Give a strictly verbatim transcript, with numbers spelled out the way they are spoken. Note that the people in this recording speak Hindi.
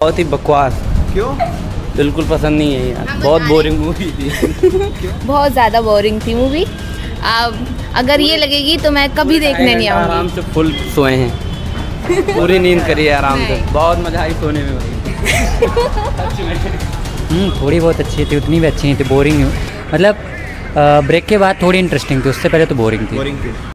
बहुत ही बकवास। क्यों? बिल्कुल पसंद नहीं है यार, बहुत बोरिंग मूवी थी। बहुत ज़्यादा बोरिंग थी मूवी। अगर ये लगेगी तो मैं कभी देखने नहीं आऊँगी। आराम से फुल सोए हैं, पूरी नींद करी है आराम से, बहुत मजा आई सोने में भाई। हम्म थोड़ी बहुत अच्छी थी, उतनी भी अच्छी नहीं थी, बोरिंग मतलब ब्रेक के बाद थोड़ी इंटरेस्टिंग थी, उससे पहले तो बोरिंग थी। बोरिंग थी।